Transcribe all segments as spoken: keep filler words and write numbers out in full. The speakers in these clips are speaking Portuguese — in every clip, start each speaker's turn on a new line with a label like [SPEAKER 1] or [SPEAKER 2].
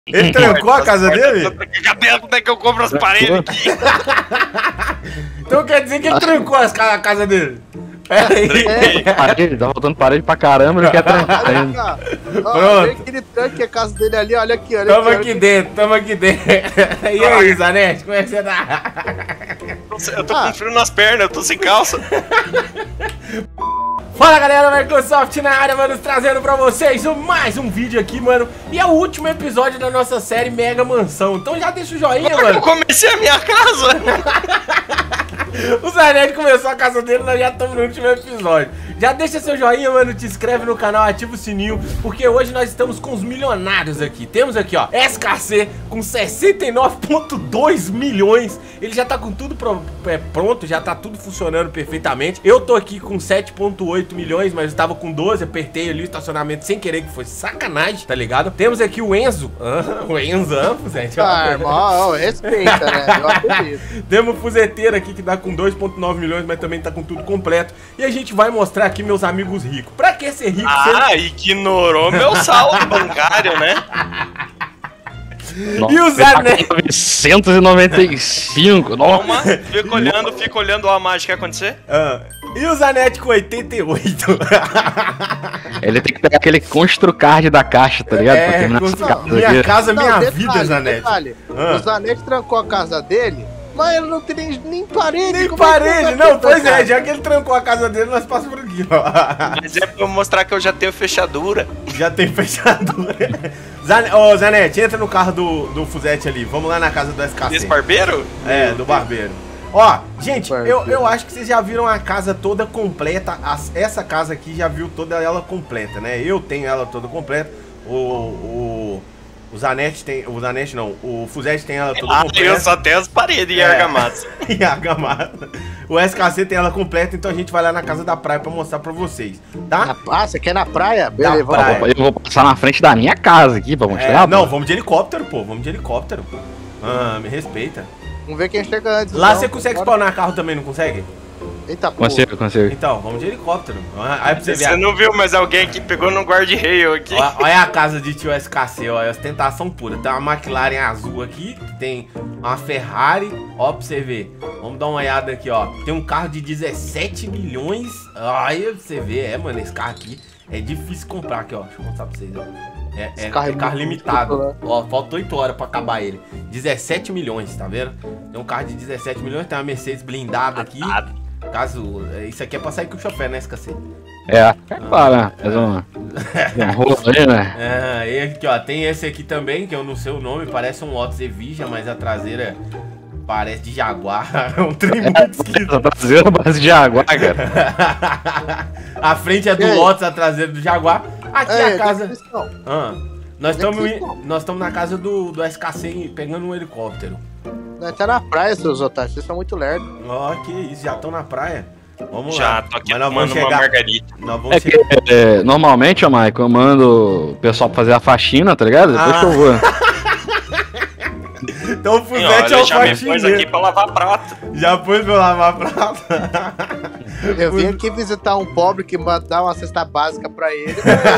[SPEAKER 1] Ele trancou a casa dele?
[SPEAKER 2] Cadê como é que eu compro as paredes aqui?
[SPEAKER 1] Então quer dizer que ele trancou as ca- a casa dele? É.
[SPEAKER 3] Parede, tá faltando parede pra caramba, ele quer trancar ainda.
[SPEAKER 4] Olha que ele tranque a casa dele ali, olha aqui, olha
[SPEAKER 1] Tamo
[SPEAKER 4] aqui.
[SPEAKER 1] aqui dentro, tamo aqui dentro. E aí, Zanetti, como é que você tá?
[SPEAKER 2] Eu tô com frio nas pernas, eu tô sem calça.
[SPEAKER 1] Fala galera, Microsoft na área, mano, trazendo pra vocês mais um vídeo aqui, mano. E é o último episódio da nossa série Mega Mansão. Então já deixa o joinha,
[SPEAKER 2] Como
[SPEAKER 1] mano.
[SPEAKER 2] eu comecei a minha casa?
[SPEAKER 1] O Zanetti começou a casa dele, nós já estamos no último episódio. Já deixa seu joinha, mano, te inscreve no canal, ativa o sininho, porque hoje nós estamos com os milionários aqui. Temos aqui, ó, S K C com sessenta e nove vírgula dois milhões. Ele já tá com tudo pro, é, pronto, já tá tudo funcionando perfeitamente. Eu tô aqui com sete vírgula oito milhões, mas eu tava com doze, apertei ali o estacionamento sem querer, que foi sacanagem, tá ligado? Temos aqui o Enzo, ah, o Enzo, gente.
[SPEAKER 4] Ah, irmão, respeita, né? Eu acredito.
[SPEAKER 1] Temos o Fuzeteiro aqui que dá com dois vírgula nove milhões, mas também tá com tudo completo. E a gente vai mostrar aqui meus amigos ricos. Pra que ser rico?
[SPEAKER 2] Ah,
[SPEAKER 1] ser...
[SPEAKER 2] ignorou meu saldo bancário, né?
[SPEAKER 1] E o Zanetti?
[SPEAKER 3] novecentos e noventa e cinco.
[SPEAKER 2] Toma, fica olhando, fica olhando a mágica acontecer.
[SPEAKER 1] Ah, e o Zanetti com oitenta e oito.
[SPEAKER 3] Ele tem que pegar aquele construcard da caixa, tá ligado?
[SPEAKER 1] É,
[SPEAKER 3] pra terminar
[SPEAKER 1] constru...
[SPEAKER 3] essa casa
[SPEAKER 1] minha
[SPEAKER 3] aqui.
[SPEAKER 1] casa, minha
[SPEAKER 4] Não, detalhe,
[SPEAKER 1] vida, Zanetti.
[SPEAKER 4] detalhe.
[SPEAKER 1] Ah.
[SPEAKER 4] O Zanetti trancou a casa dele, mas ele não tem nem, nem parede.
[SPEAKER 1] Nem
[SPEAKER 4] como é que
[SPEAKER 1] parede,
[SPEAKER 4] vai
[SPEAKER 1] não, pois
[SPEAKER 4] trancar?
[SPEAKER 1] é, já que ele trancou a casa dele, nós passamos por aqui, ó.
[SPEAKER 2] Mas é pra eu mostrar que eu já tenho fechadura.
[SPEAKER 1] Já tem fechadura. Zane... Ô, Zanetti, entra no carro do, do Fuzete ali, vamos lá na casa do S K C.
[SPEAKER 2] Esse barbeiro?
[SPEAKER 1] É, do barbeiro. Ó, gente,
[SPEAKER 4] Barbeiro.
[SPEAKER 1] eu, eu acho que vocês já viram a casa toda completa. As- essa casa aqui já viu toda ela completa, né? Eu tenho ela toda completa. O, o, o Zanetti tem... O Zanetti não, o Fuzete tem ela toda
[SPEAKER 2] Ah,
[SPEAKER 1] completa.
[SPEAKER 2] eu só tenho as paredes e
[SPEAKER 1] É.
[SPEAKER 2] argamassa.
[SPEAKER 1] E a gamada. O S K C tem ela completa, então a gente vai lá na casa da praia pra mostrar pra vocês, tá?
[SPEAKER 4] Na- Ah, você quer na praia? Beleza, vamos
[SPEAKER 1] praia.
[SPEAKER 4] lá.
[SPEAKER 3] Eu vou passar na frente da minha casa aqui pra
[SPEAKER 1] É,
[SPEAKER 3] mostrar.
[SPEAKER 1] não,
[SPEAKER 3] pô.
[SPEAKER 1] vamos de helicóptero, pô. Vamos de helicóptero. Ah, me respeita.
[SPEAKER 4] Vamos ver quem chega antes.
[SPEAKER 1] Lá
[SPEAKER 4] então.
[SPEAKER 1] você consegue
[SPEAKER 4] Bora.
[SPEAKER 1] spawnar carro também, não consegue?
[SPEAKER 4] Eita, pô.
[SPEAKER 3] Consigo, consigo.
[SPEAKER 1] Então, vamos de helicóptero. Aí pra você ver.
[SPEAKER 2] Você
[SPEAKER 1] a-
[SPEAKER 2] não viu, mas alguém aqui pegou no guard-rail aqui.
[SPEAKER 1] Olha, olha a casa de tio S K C, ó, é ostentação pura. Tem uma McLaren azul aqui, tem uma Ferrari, ó, pra você ver. Vamos dar uma olhada aqui, ó. Tem um carro de dezessete milhões. Aí pra você ver, é, mano, esse carro aqui é difícil comprar aqui, ó. Deixa eu mostrar pra vocês, ó. É, é,
[SPEAKER 4] Esse carro
[SPEAKER 1] é
[SPEAKER 4] é
[SPEAKER 1] carro
[SPEAKER 4] muito
[SPEAKER 1] limitado.
[SPEAKER 4] bonito, né?
[SPEAKER 1] Ó, falta oito horas pra acabar ele. dezessete milhões, tá vendo? Tem um carro de dezessete milhões, tem uma Mercedes blindada aqui. Caso. Isso aqui é pra sair com o chofé, né, S K C?
[SPEAKER 3] É, é claro, né? Faz uma, um rolo aí, né?
[SPEAKER 1] É, e aqui, ó, tem esse aqui também, que eu não sei o nome, parece um Lotus Evija, mas a traseira parece de Jaguar. É um trem muito esquisito.
[SPEAKER 3] Essa traseira base de água, cara.
[SPEAKER 1] A frente é do
[SPEAKER 4] E aí?
[SPEAKER 1] Lotus, a traseira do Jaguar. Aqui
[SPEAKER 4] É,
[SPEAKER 1] a casa.
[SPEAKER 4] descrição.
[SPEAKER 1] Ah, nós
[SPEAKER 4] Onde é
[SPEAKER 1] estamos
[SPEAKER 4] que estão?
[SPEAKER 1] nós estamos na casa do, do S K C pegando um helicóptero.
[SPEAKER 4] Nós tá na praia, seus otários. Vocês são muito lerdos.
[SPEAKER 1] Ó, que isso, já estão na praia. Vamos
[SPEAKER 2] Já,
[SPEAKER 1] lá.
[SPEAKER 2] tô aqui
[SPEAKER 1] Mas nós vamos
[SPEAKER 2] tomando uma
[SPEAKER 1] chegar.
[SPEAKER 2] margarita.
[SPEAKER 1] Nós vamos
[SPEAKER 3] É que
[SPEAKER 1] chegar.
[SPEAKER 3] é, normalmente, ó, Mike, eu mando o pessoal pra fazer a faxina, tá ligado? Depois
[SPEAKER 1] Ah.
[SPEAKER 3] que eu vou.
[SPEAKER 1] Então o
[SPEAKER 2] Sim,
[SPEAKER 1] Fuzete é
[SPEAKER 2] olha,
[SPEAKER 1] o
[SPEAKER 2] já me pôs aqui
[SPEAKER 1] faxineiro.
[SPEAKER 2] pra lavar prato.
[SPEAKER 1] Já pôs pra eu lavar prato.
[SPEAKER 4] Eu vim aqui visitar um pobre que ma- dá uma cesta básica pra ele.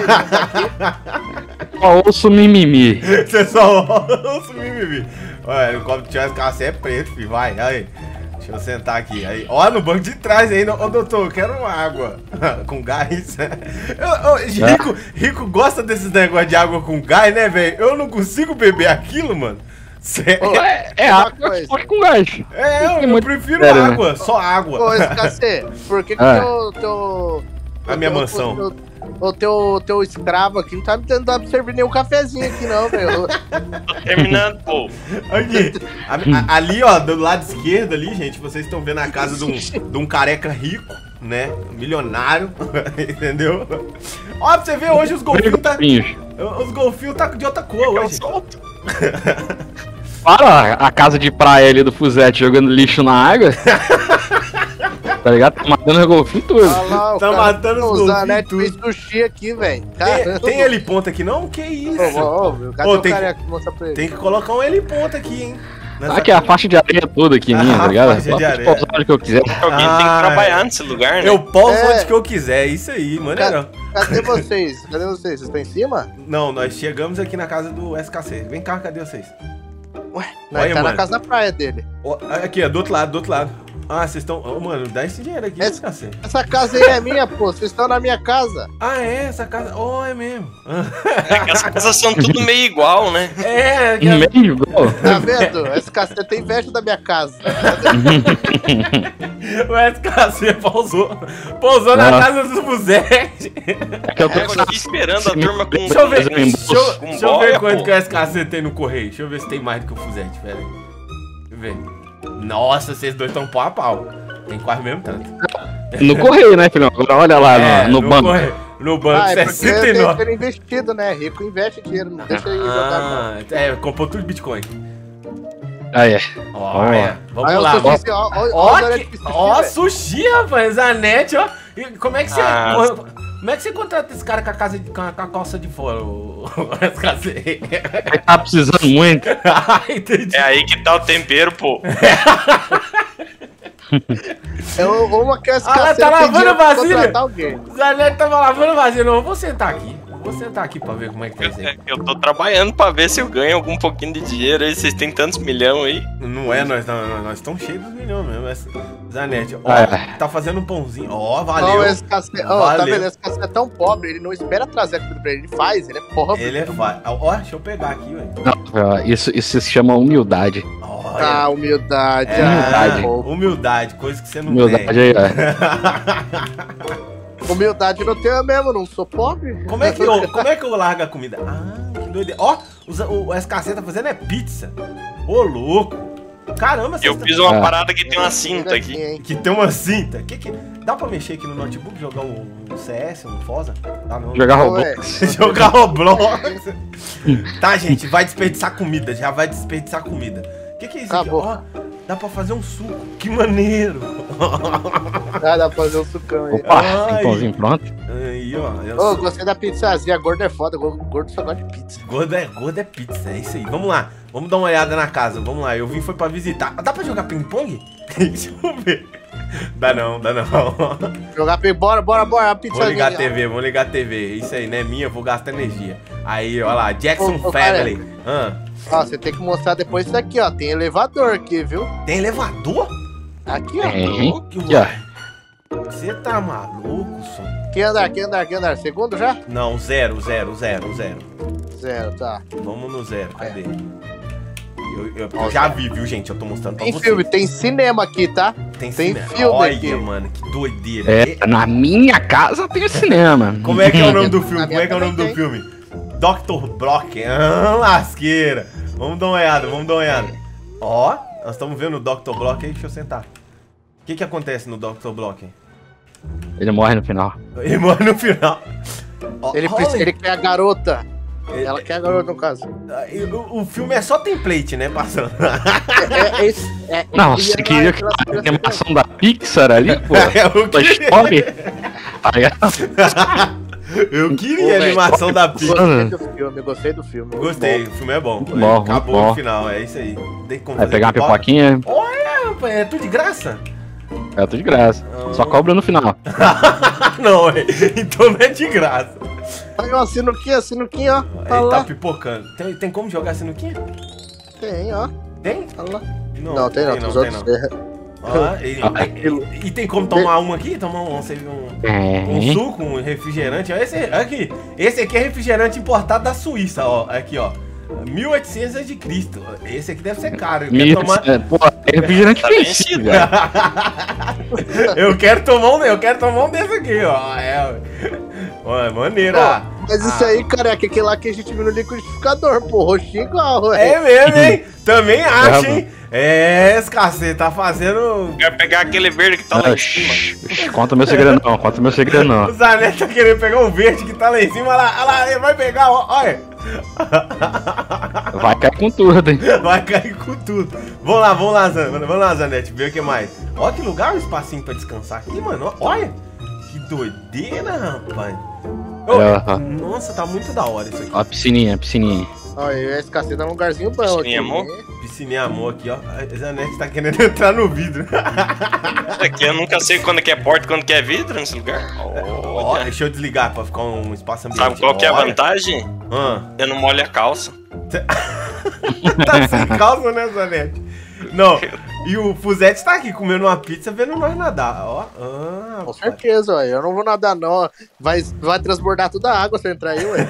[SPEAKER 4] Mas
[SPEAKER 3] Ó, ouço mimimi.
[SPEAKER 1] Você só ouça o mimimi. Olha, o copo de S K C é preto, filho. Vai, aí. Deixa eu sentar aqui. Aí. Ó, no banco de trás ainda. Ô, doutor, eu quero uma água com gás. Eu, eu, rico, rico gosta desses negócios de água com gás, né, velho? Eu não consigo beber aquilo, mano. Sério.
[SPEAKER 3] É, é
[SPEAKER 4] Uma
[SPEAKER 3] água
[SPEAKER 4] coisa.
[SPEAKER 3] só que com gás.
[SPEAKER 1] É, eu,
[SPEAKER 3] É
[SPEAKER 1] eu
[SPEAKER 3] muito
[SPEAKER 1] prefiro
[SPEAKER 3] sério, né?
[SPEAKER 1] água, só água.
[SPEAKER 4] Ô, S K C, por que que
[SPEAKER 3] Ah.
[SPEAKER 4] teu, teu...
[SPEAKER 1] A minha
[SPEAKER 4] teu-
[SPEAKER 1] mansão.
[SPEAKER 4] O teu, o teu, teu escravo aqui não tá me dando pra servir nenhum cafezinho aqui, não, velho.
[SPEAKER 2] Tô terminando, pô.
[SPEAKER 1] Aqui, a- a- ali, ó, do lado esquerdo ali, gente, vocês estão vendo a casa de um, de um careca rico, né? Milionário, entendeu? Ó, pra você ver, hoje os golfinhos tá.
[SPEAKER 3] Pinhos.
[SPEAKER 1] Os golfinhos tá de outra cor hoje.
[SPEAKER 3] Para a casa de praia ali do Fuzete jogando lixo na água. Tá ligado? Tá matando o golfinho tudo.
[SPEAKER 4] Olha lá, o
[SPEAKER 1] Tá
[SPEAKER 4] cara-
[SPEAKER 1] matando os
[SPEAKER 4] o
[SPEAKER 1] golfinhos
[SPEAKER 4] Zanetti
[SPEAKER 1] tudo.
[SPEAKER 4] fez sushi aqui, velho.
[SPEAKER 1] Tem, tem heliponto aqui não? Que isso?
[SPEAKER 4] Ô, ô, ô, cadê
[SPEAKER 1] Ô,
[SPEAKER 4] o
[SPEAKER 1] tem
[SPEAKER 4] careca que mostra pra ele?
[SPEAKER 1] Tem que colocar um heliponto aqui, hein? Nessa-
[SPEAKER 3] Aqui é a faixa de areia toda aqui minha,
[SPEAKER 1] Ah,
[SPEAKER 3] tá ligado?
[SPEAKER 1] faixa de
[SPEAKER 3] Posso
[SPEAKER 1] areia.
[SPEAKER 3] pousar onde que eu quiser.
[SPEAKER 2] Alguém tem
[SPEAKER 1] Ah,
[SPEAKER 2] que trabalhar nesse lugar, né?
[SPEAKER 1] Eu posso
[SPEAKER 4] É.
[SPEAKER 1] onde que eu quiser, isso aí, mano.
[SPEAKER 4] Ca- Cadê vocês? Cadê vocês? Vocês estão em cima?
[SPEAKER 1] Não, nós chegamos aqui na casa do S K C. Vem cá, cadê vocês?
[SPEAKER 4] Ué, nós
[SPEAKER 1] Olha,
[SPEAKER 4] tá
[SPEAKER 1] mano.
[SPEAKER 4] na casa da praia dele.
[SPEAKER 1] Ó, aqui, ó, do outro lado, do outro lado. Ah, vocês estão... Ô, mano, dá esse dinheiro aqui,
[SPEAKER 4] Essa-
[SPEAKER 1] S K C.
[SPEAKER 4] Essa casa aí é minha, pô. Vocês estão na minha casa.
[SPEAKER 1] Ah, é? Essa casa... Oh, é mesmo.
[SPEAKER 2] É que as casas são tudo meio igual, né?
[SPEAKER 1] É, que...
[SPEAKER 3] Meio igual.
[SPEAKER 4] Tá vendo? Esse cacete tem inveja da minha casa.
[SPEAKER 1] o S K C pousou. Pousou na
[SPEAKER 3] Nossa.
[SPEAKER 1] casa do Fuzete.
[SPEAKER 3] É que eu tô
[SPEAKER 2] Eu aqui esperando a turma com...
[SPEAKER 1] Deixa eu ver,
[SPEAKER 3] Fazer um
[SPEAKER 1] deixa eu,
[SPEAKER 2] com
[SPEAKER 1] deixa eu ver
[SPEAKER 2] boia,
[SPEAKER 1] quanto
[SPEAKER 2] pô.
[SPEAKER 1] que o S K C tem no correio. Deixa eu ver se tem mais do que o Fuzete, pera aí. Deixa eu ver. Nossa, vocês dois estão pau a pau. Tem quase mesmo tanto.
[SPEAKER 3] No correio, né, filhão? Agora olha lá
[SPEAKER 1] É,
[SPEAKER 3] no, no banco.
[SPEAKER 1] correio. No banco,
[SPEAKER 4] Ah, é porque
[SPEAKER 1] sessenta e
[SPEAKER 4] tem
[SPEAKER 1] nove.
[SPEAKER 4] dinheiro investido, né? Rico investe dinheiro, não deixa ele jogar, não.
[SPEAKER 1] Ah, é, comprou tudo Bitcoin.
[SPEAKER 3] Aí, é.
[SPEAKER 1] Olha, vamos
[SPEAKER 4] Aí eu
[SPEAKER 1] lá.
[SPEAKER 4] sou
[SPEAKER 1] Ó,
[SPEAKER 4] disse, ó, ó,
[SPEAKER 1] ó,
[SPEAKER 4] ó,
[SPEAKER 1] que- ó, sushi, rapaz, Zanetti, ó. E como é que você...
[SPEAKER 2] Ah.
[SPEAKER 1] Como é que você contrata esse cara com a, casa de, com a, com a calça de fora, o, o S K C?
[SPEAKER 3] Ele tá precisando muito.
[SPEAKER 1] Ah, entendi.
[SPEAKER 2] É aí que tá o tempero, pô.
[SPEAKER 4] É uma que esse
[SPEAKER 1] Ah,
[SPEAKER 4] cacete
[SPEAKER 1] tá
[SPEAKER 4] tem
[SPEAKER 1] lavando
[SPEAKER 4] dinheiro pra
[SPEAKER 1] vasilha?
[SPEAKER 4] contratar alguém.
[SPEAKER 1] Zanetti tava lavando vazio. Não, eu vou sentar aqui. Eu vou sentar aqui pra ver como é que tá isso aí.
[SPEAKER 2] Eu tô trabalhando pra ver se eu ganho algum pouquinho de dinheiro aí. Vocês têm tantos milhões aí.
[SPEAKER 1] Não é, nós nós estamos cheios dos milhões mesmo. essa- Zanetti, ó,
[SPEAKER 3] Ah, é.
[SPEAKER 1] tá fazendo um pãozinho. Ó,
[SPEAKER 4] Ó,
[SPEAKER 1] valeu.
[SPEAKER 4] esse cacete, ó, tá
[SPEAKER 1] Valeu.
[SPEAKER 4] vendo? Esse cacete é tão pobre, ele não espera trazer a comida pra ele, ele faz, ele é pobre.
[SPEAKER 1] Ele é fa... Ó, deixa eu pegar aqui, ué.
[SPEAKER 3] Não, ó, isso, isso se chama humildade.
[SPEAKER 1] Olha.
[SPEAKER 4] Ah, humildade.
[SPEAKER 1] É,
[SPEAKER 3] humildade.
[SPEAKER 4] ah,
[SPEAKER 1] humildade, coisa que você não
[SPEAKER 3] Humildade
[SPEAKER 1] tem.
[SPEAKER 3] aí, ó.
[SPEAKER 4] Humildade não tenho mesmo, não sou pobre.
[SPEAKER 1] Como é que eu, como é que eu largo a comida? Ah, que doideira. Ó, usa- o, o S K C tá fazendo é pizza. Ô, louco. Caramba,
[SPEAKER 2] Eu
[SPEAKER 1] vocês
[SPEAKER 2] fiz
[SPEAKER 1] tá-
[SPEAKER 2] uma
[SPEAKER 3] Ah.
[SPEAKER 2] parada que tem uma cinta aqui.
[SPEAKER 4] hein?
[SPEAKER 1] Que tem uma cinta. Que que... Dá pra mexer aqui no notebook, jogar um, um C S, um Forza? Dá não.
[SPEAKER 3] Jogar
[SPEAKER 4] Ué.
[SPEAKER 3] Roblox.
[SPEAKER 1] Jogar Roblox. Tá, gente, vai desperdiçar comida. Já vai desperdiçar comida. Que que é isso
[SPEAKER 4] Acabou.
[SPEAKER 1] aqui? Ó, dá pra fazer um suco. Que maneiro.
[SPEAKER 4] Ah, dá pra fazer um sucão aí.
[SPEAKER 3] Opa,
[SPEAKER 1] Ai.
[SPEAKER 3] tem pãozinho pronto.
[SPEAKER 1] Aí, ó. Eu
[SPEAKER 4] Ô,
[SPEAKER 1] sou-
[SPEAKER 4] gostei da pizzazinha, gordo é foda, gordo gordo só gosta de pizza.
[SPEAKER 1] Gordo é, gordo é pizza, é isso aí. Vamos lá, vamos dar uma olhada na casa. Vamos lá, eu vim foi pra visitar. Dá pra jogar ping-pong? Deixa eu ver. Dá não, dá não.
[SPEAKER 4] Jogar pra bora, bora, bora, a pizzazinha.
[SPEAKER 1] Vou ligar a T V, vou ligar a T V. Isso aí, não é minha, vou gastar energia. Aí, ó lá, Jackson
[SPEAKER 4] Ô, ô,
[SPEAKER 1] Family. Ah,
[SPEAKER 4] Ó, você tem que mostrar depois isso aqui, ó. Tem elevador aqui, viu?
[SPEAKER 1] tem elevador?
[SPEAKER 4] Aqui, ó.
[SPEAKER 3] Tem.
[SPEAKER 1] Que
[SPEAKER 3] Aqui, ó.
[SPEAKER 1] Você tá maluco, som?
[SPEAKER 4] Que andar, que andar, que andar? Segundo já?
[SPEAKER 1] Não, zero, zero, zero, zero.
[SPEAKER 4] Zero, tá.
[SPEAKER 1] Vamos no zero, cadê? Eu, eu- eu já vi, viu, gente? Eu tô mostrando pra
[SPEAKER 4] Tem
[SPEAKER 1] vocês.
[SPEAKER 4] filme, tem cinema aqui, tá?
[SPEAKER 1] Tem,
[SPEAKER 4] tem
[SPEAKER 1] cinema.
[SPEAKER 4] filme
[SPEAKER 1] Olha,
[SPEAKER 4] aqui.
[SPEAKER 1] mano, que doideira. E-
[SPEAKER 3] É, na minha casa tem o cinema.
[SPEAKER 1] Como é que é o nome do
[SPEAKER 4] Na
[SPEAKER 1] filme?
[SPEAKER 4] minha
[SPEAKER 1] Como é que é o nome do
[SPEAKER 4] também
[SPEAKER 1] filme? doutor Block. Ah, lasqueira. Vamos dar uma olhada, vamos dar uma olhada. Ó, nós estamos vendo o doutor Block aí, deixa eu sentar. O que que acontece no doutor Block?
[SPEAKER 3] Ele morre no final.
[SPEAKER 1] Ele morre no final. Ó,
[SPEAKER 4] Ele,
[SPEAKER 1] olha,
[SPEAKER 4] precisa- ele quer a garota.
[SPEAKER 1] ele-
[SPEAKER 4] Ela quer a garota, no caso.
[SPEAKER 1] o, o filme é só template, né, passando.
[SPEAKER 4] É, é, esse- é,
[SPEAKER 3] Não,
[SPEAKER 4] e
[SPEAKER 3] você
[SPEAKER 4] ela-
[SPEAKER 3] queria que
[SPEAKER 4] ela-
[SPEAKER 3] a animação da Pixar ali, pô.
[SPEAKER 1] É, eu
[SPEAKER 3] Da
[SPEAKER 1] queria,
[SPEAKER 3] história. Tá ligado?
[SPEAKER 1] eu queria
[SPEAKER 4] Ô,
[SPEAKER 1] a
[SPEAKER 4] velho,
[SPEAKER 1] animação da Pixar.
[SPEAKER 4] Gostei do filme, gostei do filme. muito
[SPEAKER 1] Gostei,
[SPEAKER 4] bom.
[SPEAKER 1] o filme é bom.
[SPEAKER 3] Muito bom,
[SPEAKER 1] Acabou
[SPEAKER 3] muito bom.
[SPEAKER 1] no final, é isso aí. Tem como
[SPEAKER 3] Vai
[SPEAKER 1] fazer
[SPEAKER 3] pegar uma
[SPEAKER 1] pipoca?
[SPEAKER 3] pipoquinha,
[SPEAKER 1] Olha, rapaz, é tudo de graça?
[SPEAKER 3] é tudo de graça. Só cobra no final.
[SPEAKER 1] Não, é. Então não é de graça.
[SPEAKER 4] Aí, ó, sinuquinha, sinuquinha, ó. Olha
[SPEAKER 1] Ele tá
[SPEAKER 4] lá.
[SPEAKER 1] pipocando. Tem, tem como jogar sinuquinha?
[SPEAKER 4] Tem, ó.
[SPEAKER 1] Tem?
[SPEAKER 4] Olha lá. Não, tem não, tem os outros.
[SPEAKER 1] tem Ó, e, e- e tem como tomar um aqui? Tomar um, sei, um, um
[SPEAKER 3] É.
[SPEAKER 1] suco, um refrigerante? Ó, esse aqui. Esse aqui é refrigerante importado da Suíça, ó. Aqui, ó. mil e oitocentos antes de Cristo. Esse aqui deve ser caro. Eu quero
[SPEAKER 3] Mil-
[SPEAKER 1] tomar,
[SPEAKER 3] é, pô, é refrigerante
[SPEAKER 2] Tá
[SPEAKER 3] vencido,
[SPEAKER 2] vencido.
[SPEAKER 3] velho.
[SPEAKER 1] eu quero tomar um, eu quero tomar um desse aqui, ó. É, ó, é maneiro, ó.
[SPEAKER 4] Mas isso
[SPEAKER 1] Ah.
[SPEAKER 4] aí, cara, é aquele lá que a gente viu no liquidificador, pô. Roxinho igual, ué.
[SPEAKER 1] É mesmo, hein? Também acho, hein? É, esse cacete tá fazendo.
[SPEAKER 2] Quero pegar aquele verde que tá lá
[SPEAKER 3] Ah,
[SPEAKER 2] em cima.
[SPEAKER 3] shh, shh, Conta meu segredo não, conta meu segredo não.
[SPEAKER 1] O Zanetti tá querendo pegar o verde que tá lá em cima. Olha lá, olha lá, ele vai pegar, ó, olha.
[SPEAKER 3] Vai cair com tudo, hein?
[SPEAKER 1] Vai cair com tudo. Vamos lá, vamos lá, Zanetti. Vamos lá, Zanetti, ver o que mais. Olha que lugar, um espacinho pra descansar aqui, mano. Olha. Que doideira, rapaz. Ô,
[SPEAKER 3] É,
[SPEAKER 1] nossa, tá muito da hora isso aqui.
[SPEAKER 3] Ó, a piscininha, a piscininha.
[SPEAKER 4] Olha, esse cacete é um lugarzinho bom
[SPEAKER 2] Piscininha,
[SPEAKER 4] aqui.
[SPEAKER 2] amor?
[SPEAKER 1] Piscininha amor aqui, ó. A Zanetti tá querendo entrar no vidro.
[SPEAKER 2] Aqui eu nunca sei quando que é porta e quando que é vidro nesse lugar. Oh.
[SPEAKER 1] Ó, deixa eu desligar pra ficar um espaço ambiente.
[SPEAKER 2] Sabe qual que é a
[SPEAKER 1] Olha.
[SPEAKER 2] vantagem?
[SPEAKER 1] Ah.
[SPEAKER 2] Eu não molho a calça.
[SPEAKER 1] Tá sem calça, né, Zanetti? Não, e o Fuzete tá aqui comendo uma pizza vendo nós nadar. Ó, ah,
[SPEAKER 4] Com certeza, ué. Eu não vou nadar, não. Vai, vai transbordar toda a água se eu entrar aí, ué.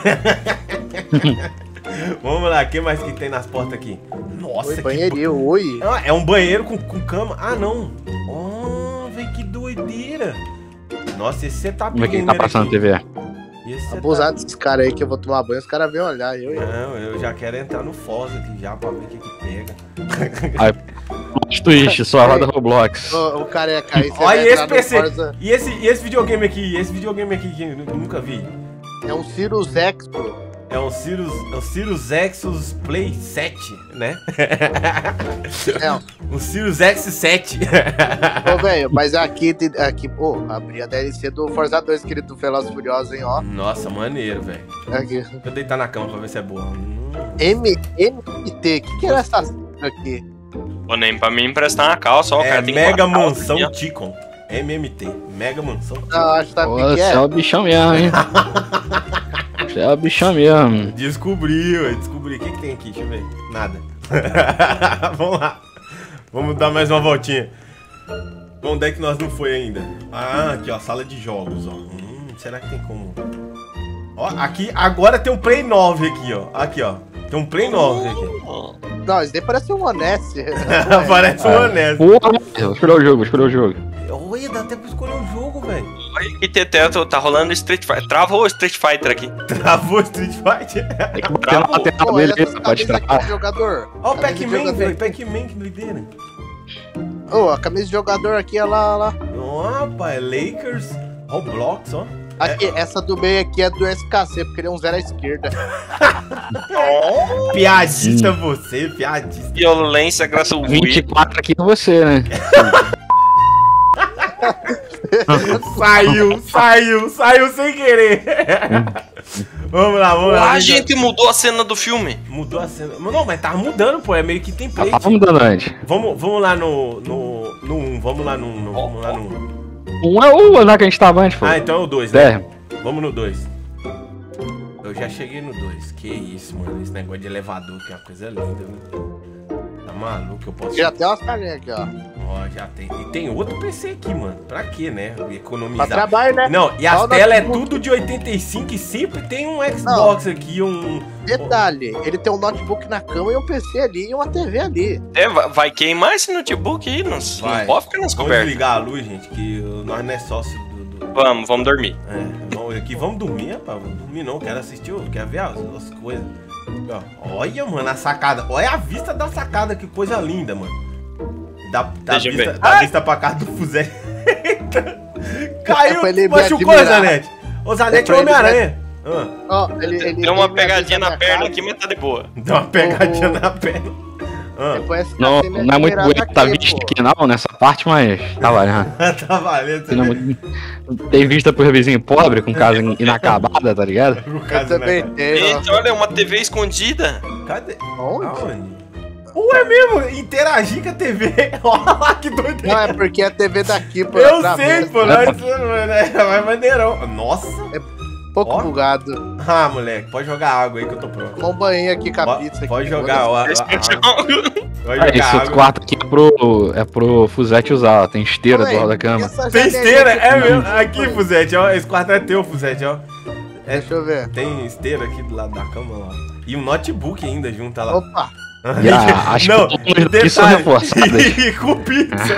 [SPEAKER 1] Vamos lá, o que mais que tem nas portas aqui? Nossa,
[SPEAKER 4] Oi,
[SPEAKER 1] que...
[SPEAKER 4] banheirinho, oi.
[SPEAKER 1] Ah, é um banheiro com, com cama. Ah, não. Oh, velho, que doideira. Nossa, esse setup
[SPEAKER 3] Vamos ver quem tá passando na T V.
[SPEAKER 1] Esse setup...
[SPEAKER 4] Abusado desses caras aí que eu vou tomar banho, os caras vêm olhar. Eu, eu.
[SPEAKER 1] Não, eu já quero entrar no Foz aqui já pra ver o que que pega.
[SPEAKER 3] Aí, Twitch, só roda Roblox.
[SPEAKER 4] O, o careca aí, você
[SPEAKER 1] Olha
[SPEAKER 4] vai
[SPEAKER 1] esse
[SPEAKER 4] entrar no
[SPEAKER 1] P C.
[SPEAKER 4] Forza.
[SPEAKER 1] E esse, e esse videogame aqui? Esse videogame aqui que eu nunca vi.
[SPEAKER 4] É um Sirius X, pô.
[SPEAKER 1] É um Sirius, é um Sirius Exos Play sete, né?
[SPEAKER 4] É,
[SPEAKER 1] Um Sirius X sete.
[SPEAKER 4] ô, velho, mas aqui, tem- aqui, pô, abri a D L C do Forza dois, querido do Velozes e Furiosos, hein, ó.
[SPEAKER 1] Nossa, maneiro, velho.
[SPEAKER 4] Aqui.
[SPEAKER 1] Deixa eu deitar na cama pra ver se é boa. Hum.
[SPEAKER 4] M M T, o que, que era essa sigla aqui?
[SPEAKER 2] Ou nem pra mim emprestar uma calça, ó. O
[SPEAKER 1] É
[SPEAKER 2] cara tem
[SPEAKER 1] Mega
[SPEAKER 2] uma calça
[SPEAKER 1] Mansão
[SPEAKER 2] aqui, ó.
[SPEAKER 1] Ticon. M M T. Mega Mansão Ticon.
[SPEAKER 4] Não, acho que tá
[SPEAKER 3] Pô,
[SPEAKER 4] que
[SPEAKER 3] você
[SPEAKER 4] é.
[SPEAKER 3] é o bichão mesmo, hein? Você é o bichão mesmo.
[SPEAKER 1] Descobri, ué, descobri. O que, que tem aqui? Deixa eu ver. Nada. Vamos lá. Vamos dar mais uma voltinha. Onde é que nós não foi ainda? Ah, aqui, ó. Sala de jogos, ó. Hum, será que tem como... Ó, aqui, agora tem um Play nove aqui, ó. Aqui, ó. Tem um Play nove aqui.
[SPEAKER 4] Não, isso daí parece um Honest.
[SPEAKER 1] Parece um honesto.
[SPEAKER 3] Porra, vou escolher o jogo, vou escolher o jogo.
[SPEAKER 1] Olha, dá até pra escolher um jogo, velho.
[SPEAKER 2] Olha que teteto, tá rolando Street Fighter. Travou o Street Fighter aqui.
[SPEAKER 1] Travou Street Fighter.
[SPEAKER 3] Tem que bater na lateral
[SPEAKER 4] Pô,
[SPEAKER 3] dele,
[SPEAKER 4] olha essas
[SPEAKER 3] pode
[SPEAKER 4] camisas aqui
[SPEAKER 3] travar.
[SPEAKER 4] de jogador.
[SPEAKER 1] Ó o
[SPEAKER 4] Camisa de
[SPEAKER 1] Pac-Man,
[SPEAKER 4] jogador
[SPEAKER 1] velho.
[SPEAKER 4] aqui.
[SPEAKER 1] Pac-Man, que doideira.
[SPEAKER 4] Ô, a camisa de jogador aqui, olha lá, olha lá.
[SPEAKER 1] Ó, rapaz, Lakers, Roblox, ó.
[SPEAKER 4] Aqui, essa do meio aqui é do S K C, porque ele é um zero à esquerda.
[SPEAKER 1] Piadista você, piadista.
[SPEAKER 2] Violência gratuita.
[SPEAKER 3] vinte e quatro aqui é você, né?
[SPEAKER 1] Saiu, saiu, saiu sem querer. Vamos lá, vamos lá.
[SPEAKER 2] A gente mudou a cena do filme.
[SPEAKER 1] Mudou a cena. Não, mas tá mudando, pô. É meio que template.
[SPEAKER 3] Tava mudando antes.
[SPEAKER 1] Vamos, vamos lá no. no. no um, vamos lá no. no vamos lá no.
[SPEAKER 3] Um é o andar que a gente tava antes, pô.
[SPEAKER 1] Ah, então é o dois, né?
[SPEAKER 3] É.
[SPEAKER 1] Vamos no dois. Eu já cheguei no dois. Que isso, mano. Esse negócio de elevador que é uma coisa linda, viu? Tá maluco, eu posso.
[SPEAKER 4] Já tem umas carinhas aqui, ó.
[SPEAKER 1] Ó, já tem. E tem outro P C aqui, mano. Pra quê, né? Economizar.
[SPEAKER 4] Pra trabalho, né?
[SPEAKER 1] Não, e
[SPEAKER 4] Só
[SPEAKER 1] as
[SPEAKER 4] o
[SPEAKER 1] telas é
[SPEAKER 4] notebook.
[SPEAKER 1] tudo de oitenta e cinco e sempre tem um Xbox aqui, um...
[SPEAKER 4] Detalhe, ele tem um notebook na cama e um P C ali e uma T V ali.
[SPEAKER 2] É, vai vai queimar esse notebook aí, não,
[SPEAKER 1] Vai.
[SPEAKER 2] não pode ficar nas
[SPEAKER 1] Vamos
[SPEAKER 2] cobertas.
[SPEAKER 1] desligar a luz, gente, que uh, nós não é sócio do... do...
[SPEAKER 2] Vamos, vamos dormir.
[SPEAKER 1] É, vamos, aqui, vamos dormir, rapaz. Vamos dormir não, quero assistir, eu quero ver as, as coisas. Ó, olha, mano, a sacada. Olha a vista da sacada, que coisa linda, mano. Da, da,
[SPEAKER 2] Deixa eu
[SPEAKER 1] vista,
[SPEAKER 2] ver.
[SPEAKER 1] da vista pra casa do Fuzé. Caiu,
[SPEAKER 4] É pra ele me
[SPEAKER 1] machucou,
[SPEAKER 4] admirar.
[SPEAKER 1] Zanete. O Zanete
[SPEAKER 4] É
[SPEAKER 1] é
[SPEAKER 4] pra ele
[SPEAKER 1] Homem-Aranha. Ah,
[SPEAKER 4] Ó, ele, ele
[SPEAKER 2] Tem uma
[SPEAKER 4] me
[SPEAKER 2] pegadinha
[SPEAKER 4] avisa
[SPEAKER 2] na
[SPEAKER 4] minha
[SPEAKER 2] perna
[SPEAKER 4] casa,
[SPEAKER 2] aqui, mas tá de boa.
[SPEAKER 1] deu uma pegadinha
[SPEAKER 4] O-
[SPEAKER 1] na perna. Ah,
[SPEAKER 4] depois você
[SPEAKER 3] Não,
[SPEAKER 4] tem me
[SPEAKER 3] não é muito
[SPEAKER 4] admirar
[SPEAKER 3] bonito tá
[SPEAKER 4] daqui,
[SPEAKER 3] vista
[SPEAKER 4] pô.
[SPEAKER 3] aqui não, nessa parte, mas tá valendo.
[SPEAKER 1] tá valendo.
[SPEAKER 3] Tem, não- tem vista pro vizinho pobre, com casa in- inacabada, tá ligado?
[SPEAKER 1] O
[SPEAKER 4] Eu
[SPEAKER 1] caso,
[SPEAKER 4] também
[SPEAKER 1] né?
[SPEAKER 4] tenho.
[SPEAKER 2] Eita, olha, uma T V escondida.
[SPEAKER 1] Cadê?
[SPEAKER 4] Onde?
[SPEAKER 1] Aonde? Ué mesmo, interagir com a T V. Olha que doideira.
[SPEAKER 4] Não, é porque a T V daqui, pô.
[SPEAKER 1] Eu
[SPEAKER 4] atravessa.
[SPEAKER 1] sei, pô, nós é mais maneirão. Nossa.
[SPEAKER 4] Pouco
[SPEAKER 1] Ó.
[SPEAKER 4] bugado.
[SPEAKER 1] Ah, moleque, pode jogar água aí que eu tô pronto.
[SPEAKER 4] Toma um banho aqui com a
[SPEAKER 1] Pode,
[SPEAKER 4] pizza. aqui.
[SPEAKER 1] pode jogar, ó.
[SPEAKER 2] Esse
[SPEAKER 1] ó,
[SPEAKER 2] é
[SPEAKER 1] ó, Pode
[SPEAKER 3] Ah,
[SPEAKER 1] jogar
[SPEAKER 3] esse outro
[SPEAKER 1] água.
[SPEAKER 3] quarto aqui é pro, é pro Fuzete usar, ó. Tem esteira do lado da cama.
[SPEAKER 4] Essa
[SPEAKER 1] Tem
[SPEAKER 4] janelinha
[SPEAKER 1] esteira,
[SPEAKER 4] aqui,
[SPEAKER 1] é
[SPEAKER 4] pô.
[SPEAKER 1] mesmo. Aqui, Fuzete, ó. Esse quarto é teu, Fuzete, ó. É,
[SPEAKER 4] Deixa eu ver.
[SPEAKER 1] tem esteira aqui do lado da cama, ó. E um notebook ainda junto tá lá.
[SPEAKER 4] Opa.
[SPEAKER 3] E a- as
[SPEAKER 1] Não,
[SPEAKER 3] colunas daqui são
[SPEAKER 1] detalhe.
[SPEAKER 3] reforçadas.
[SPEAKER 1] E com pizza.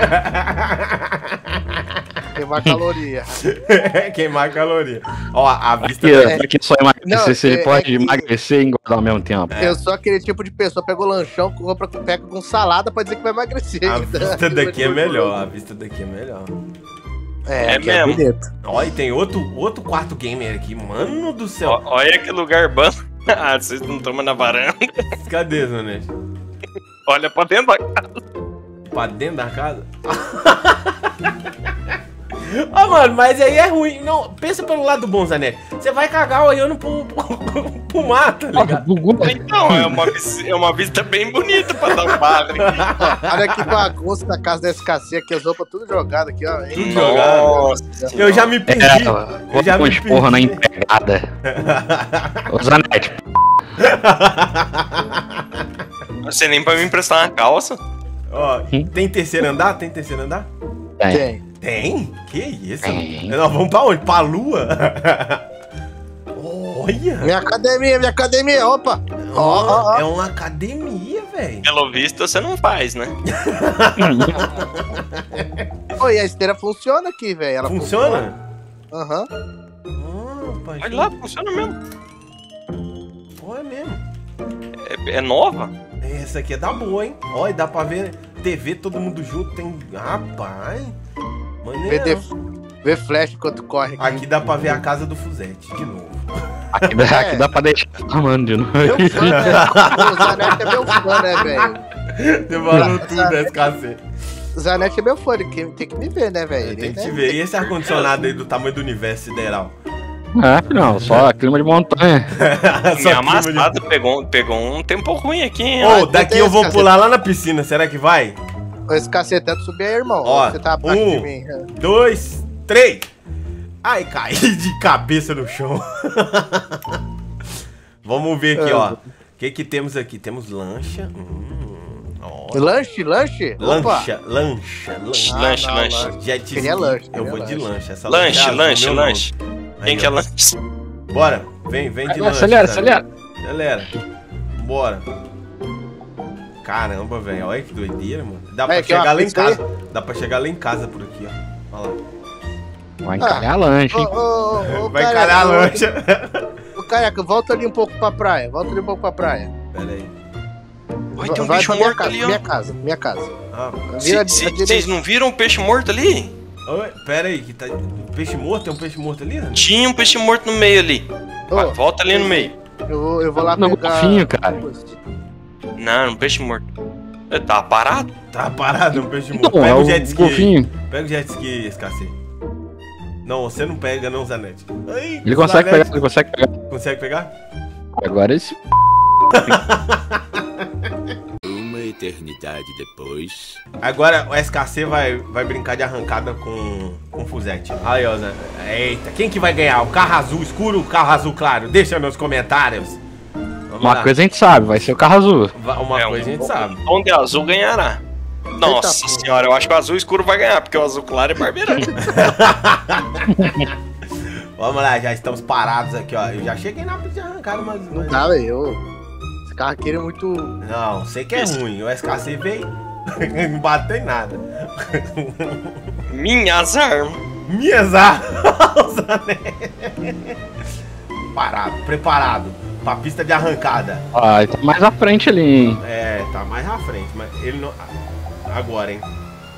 [SPEAKER 4] Queimar caloria.
[SPEAKER 1] Queimar caloria. Ó, a vista...
[SPEAKER 3] Aqui,
[SPEAKER 1] da-
[SPEAKER 3] aqui só emagrecer,
[SPEAKER 4] Não,
[SPEAKER 3] se ele
[SPEAKER 4] é-
[SPEAKER 3] pode
[SPEAKER 4] é que-
[SPEAKER 3] emagrecer e engordar ao mesmo tempo.
[SPEAKER 4] Eu sou aquele tipo de pessoa, pegou lanchão, compra com pega com salada pra dizer que vai emagrecer.
[SPEAKER 1] A
[SPEAKER 4] ainda.
[SPEAKER 1] vista daqui é melhor, a vista daqui é melhor.
[SPEAKER 4] É,
[SPEAKER 2] É
[SPEAKER 4] aqui é
[SPEAKER 2] mesmo.
[SPEAKER 4] bonito.
[SPEAKER 1] Ó, e tem outro, outro quarto gamer aqui, mano do céu.
[SPEAKER 2] Ó, olha que lugar bom. Ah, vocês não tomam na varanda.
[SPEAKER 1] Cadê, Zanete?
[SPEAKER 2] Olha pra dentro da casa.
[SPEAKER 1] Pra dentro da casa? Ó, mano, mas aí é ruim. Não, pensa pelo lado bom, Zanetti. Você vai cagar olhando pro, pro, pro mato, tá ligado?
[SPEAKER 2] Então, é uma, vis- é uma vista bem bonita pra dar um bagre.
[SPEAKER 4] Olha que bagunça na casa da S K C aqui, as roupas tudo jogadas aqui, ó.
[SPEAKER 1] Tudo jogado.
[SPEAKER 2] Nossa.
[SPEAKER 1] Eu já me perdi.
[SPEAKER 3] É,
[SPEAKER 1] eu já
[SPEAKER 3] vou
[SPEAKER 1] me
[SPEAKER 3] esporra na
[SPEAKER 1] perdi.
[SPEAKER 3] empregada. Ô, Zanetti,
[SPEAKER 2] Você nem pra me emprestar uma calça?
[SPEAKER 1] Ó, tem terceiro andar? Tem terceiro andar?
[SPEAKER 3] tem.
[SPEAKER 4] Tem.
[SPEAKER 1] Tem? Que isso?
[SPEAKER 3] Tem.
[SPEAKER 1] Nós vamos pra onde? Pra lua? Olha!
[SPEAKER 4] Minha academia, minha academia, opa! Ó, ó, ó.
[SPEAKER 1] É uma academia, velho.
[SPEAKER 2] Pelo visto, você não faz, né?
[SPEAKER 4] Oi, a esteira funciona aqui, velho. Ela
[SPEAKER 1] Funciona?
[SPEAKER 4] Aham.
[SPEAKER 1] Ah, pai,
[SPEAKER 2] Olha lá, funciona mesmo.
[SPEAKER 1] Olha mesmo.
[SPEAKER 2] É, é nova?
[SPEAKER 1] Essa aqui é da boa, hein? Olha, dá pra ver T V, todo mundo junto. Tem. Rapaz.
[SPEAKER 4] Vê,
[SPEAKER 1] Maneiro.
[SPEAKER 4] vê flash enquanto corre aqui.
[SPEAKER 1] Aqui dá pra ver a casa do Fuzete de novo.
[SPEAKER 3] Aqui, dá- aqui dá pra deixar mano de novo.
[SPEAKER 4] Meu fã, né? O Zanetti é meu fã, né, velho?
[SPEAKER 1] Você falou tudo, S K C.
[SPEAKER 4] O Zanetti é meu fã, ele tem- tem que me ver, né, velho?
[SPEAKER 1] Tem que
[SPEAKER 4] Ele,
[SPEAKER 1] te
[SPEAKER 4] né?
[SPEAKER 1] ver. E esse ar-condicionado aí do tamanho do universo sideral?
[SPEAKER 3] É, não, só clima de montanha.
[SPEAKER 1] Só
[SPEAKER 2] Minha
[SPEAKER 1] clima de-
[SPEAKER 2] amassada pegou, pegou um tempo ruim aqui, hein?
[SPEAKER 1] Ô,
[SPEAKER 2] ó.
[SPEAKER 1] daqui
[SPEAKER 4] tem
[SPEAKER 1] eu vou
[SPEAKER 4] esse
[SPEAKER 1] pular lá na piscina, será que vai?
[SPEAKER 4] Esse cacetando subir aí, irmão.
[SPEAKER 1] Ó,
[SPEAKER 4] Você tá abaixo
[SPEAKER 1] um.
[SPEAKER 4] de mim.
[SPEAKER 1] Dois, três. Ai, caí de cabeça no chão. Vamos ver aqui, ó. O que que temos aqui? Temos lancha. Hum, ó.
[SPEAKER 4] Lanche, lanche? Opa!
[SPEAKER 1] Lancha, lancha, lancha.
[SPEAKER 4] Ah,
[SPEAKER 2] Lanche,
[SPEAKER 4] não,
[SPEAKER 2] lanche.
[SPEAKER 4] lanche.
[SPEAKER 1] Jet ski.
[SPEAKER 4] Queria lanche,
[SPEAKER 1] Eu
[SPEAKER 4] queria
[SPEAKER 1] vou de
[SPEAKER 4] lanche.
[SPEAKER 1] lancha. Essa
[SPEAKER 2] Lanche,
[SPEAKER 1] é azul,
[SPEAKER 2] lanche,
[SPEAKER 1] meu
[SPEAKER 2] lanche.
[SPEAKER 1] nome.
[SPEAKER 2] Quem
[SPEAKER 1] Aí,
[SPEAKER 2] quer
[SPEAKER 1] ó.
[SPEAKER 2] lanche?
[SPEAKER 1] Bora, vem, vem de
[SPEAKER 3] Agora,
[SPEAKER 1] lancha.
[SPEAKER 3] acelera,
[SPEAKER 1] tá?
[SPEAKER 3] acelera.
[SPEAKER 1] Acelera. Bora. Caramba, velho. Olha que doideira, mano. Dá pra
[SPEAKER 4] Aí, aqui, ó,
[SPEAKER 1] chegar lá em
[SPEAKER 4] pizza aí.
[SPEAKER 1] casa. Dá pra chegar lá em casa por aqui, ó. Olha lá.
[SPEAKER 3] Vai encalhar lanche,
[SPEAKER 4] Ô,
[SPEAKER 3] hein?
[SPEAKER 4] ô, ô,
[SPEAKER 1] Vai
[SPEAKER 4] careca,
[SPEAKER 1] calhar a
[SPEAKER 4] ô,
[SPEAKER 1] lancha.
[SPEAKER 4] Ô, careca, volta ali um pouco pra praia. Volta ali um pouco pra praia.
[SPEAKER 1] Pera aí.
[SPEAKER 2] Vai ter um
[SPEAKER 4] Vai
[SPEAKER 2] bicho
[SPEAKER 4] pra minha
[SPEAKER 2] morto
[SPEAKER 4] casa,
[SPEAKER 2] ali, ó.
[SPEAKER 4] minha casa, minha casa.
[SPEAKER 1] Ah,
[SPEAKER 4] Vira à
[SPEAKER 2] Vocês
[SPEAKER 4] direita.
[SPEAKER 2] não viram o peixe morto ali?
[SPEAKER 1] oi, pera aí, que tá. Peixe morto? Tem um peixe morto ali, né?
[SPEAKER 2] Tinha um peixe morto no meio ali.
[SPEAKER 4] Ô,
[SPEAKER 2] Vai, volta ali no meio.
[SPEAKER 4] eu, vou, eu vou lá
[SPEAKER 3] No
[SPEAKER 4] pegar...
[SPEAKER 3] golfinho, cara.
[SPEAKER 2] Não, um peixe morto. Ele tá parado?
[SPEAKER 1] Tá parado, é um peixe morto.
[SPEAKER 3] Não,
[SPEAKER 1] Pega
[SPEAKER 3] é
[SPEAKER 1] o
[SPEAKER 3] o
[SPEAKER 1] jet ski. aí.
[SPEAKER 3] golfinho.
[SPEAKER 1] Pega o jet ski, S K C. Não, você não pega, não, Zanetti. Ai,
[SPEAKER 3] Ele consegue
[SPEAKER 1] Zanetti.
[SPEAKER 3] pegar, ele consegue pegar.
[SPEAKER 1] Consegue pegar?
[SPEAKER 3] Agora esse.
[SPEAKER 5] Uma eternidade depois.
[SPEAKER 1] Agora o S K C vai, vai brincar de arrancada com, com o Fuzete. Aí, ó, Zé. Eita, quem que vai ganhar? O carro azul escuro ou o carro azul claro? Deixa nos comentários. Vamos
[SPEAKER 3] Uma
[SPEAKER 1] lá.
[SPEAKER 3] coisa a gente sabe, vai ser o carro azul.
[SPEAKER 1] Va- Uma
[SPEAKER 2] É,
[SPEAKER 1] coisa a gente sabe.
[SPEAKER 2] O tom de azul ganhará. Nossa
[SPEAKER 4] Eita, porra.
[SPEAKER 2] senhora, eu acho que o azul escuro vai ganhar, porque o azul claro é barbeirão.
[SPEAKER 1] Vamos lá, já estamos parados aqui, ó. Eu já cheguei na pista de arrancada, mas... mas...
[SPEAKER 4] Tá, velho. eu- Esse carro aqui ele é muito...
[SPEAKER 1] Não, sei que é ruim. O S K C veio, não bateu em nada.
[SPEAKER 2] Minhas armas.
[SPEAKER 1] Minhas armas, né? Parado, preparado pra pista de arrancada.
[SPEAKER 3] Ah, ele tá mais à frente ali, hein?
[SPEAKER 1] É, tá mais à frente, mas ele não... Agora, hein?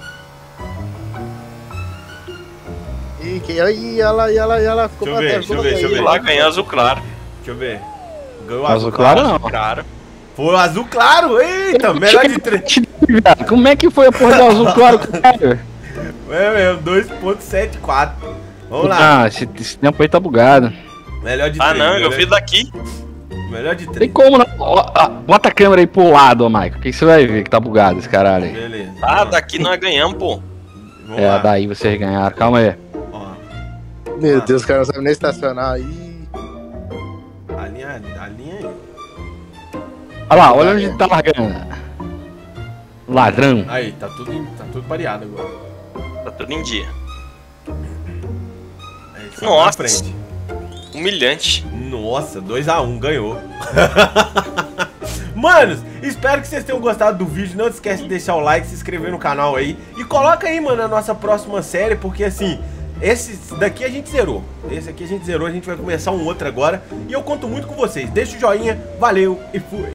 [SPEAKER 4] Ih, que... Ih, olha lá, olha lá, olha lá. Ficou
[SPEAKER 1] Deixa eu ver,
[SPEAKER 4] pra
[SPEAKER 1] deixa eu
[SPEAKER 4] trás,
[SPEAKER 1] ver, deixa eu
[SPEAKER 4] aí.
[SPEAKER 1] ver.
[SPEAKER 2] Lá ganha azul claro.
[SPEAKER 1] Deixa eu ver. Ganhou o
[SPEAKER 3] Azul claro não.
[SPEAKER 2] Claro.
[SPEAKER 1] Foi o azul claro, eita, melhor de três.
[SPEAKER 3] Como é que foi a porra do azul claro, cara?
[SPEAKER 1] É mesmo, dois ponto setenta e quatro. Vamos lá.
[SPEAKER 3] Ah, esse, esse tempo aí tá bugado.
[SPEAKER 1] Melhor de
[SPEAKER 2] Ah
[SPEAKER 1] três.
[SPEAKER 2] não, eu
[SPEAKER 1] melhor,
[SPEAKER 2] vi daqui.
[SPEAKER 1] melhor de
[SPEAKER 3] Tem
[SPEAKER 1] três.
[SPEAKER 3] como não. Ó, ó, bota a câmera aí pro lado, ó, Michael. Que você vai ver que tá bugado esse caralho aí.
[SPEAKER 1] Beleza.
[SPEAKER 2] Ah, daqui nós ganhamos, pô.
[SPEAKER 1] Vamos
[SPEAKER 3] É,
[SPEAKER 1] lá.
[SPEAKER 3] daí vocês ganharam. Calma aí.
[SPEAKER 1] Ó,
[SPEAKER 4] Meu Deus, o cara não sabe nem estacionar. Ih,
[SPEAKER 1] a linha, a linha aí.
[SPEAKER 3] Olha lá, olha onde tá largando. Ladrão.
[SPEAKER 1] Aí, tá tudo, em- tá tudo pareado agora.
[SPEAKER 2] Tá tudo em dia.
[SPEAKER 1] Aí, só
[SPEAKER 2] Nossa.
[SPEAKER 1] na frente.
[SPEAKER 2] Humilhante.
[SPEAKER 1] Nossa, dois a um, ganhou. Manos, espero que vocês tenham gostado do vídeo. Não esquece de deixar o like, se inscrever no canal aí. E coloca aí, mano, a nossa próxima série, porque assim, esse daqui a gente zerou. Esse aqui a gente zerou, a gente vai começar um outro agora. E eu conto muito com vocês. Deixa o joinha, valeu e fui.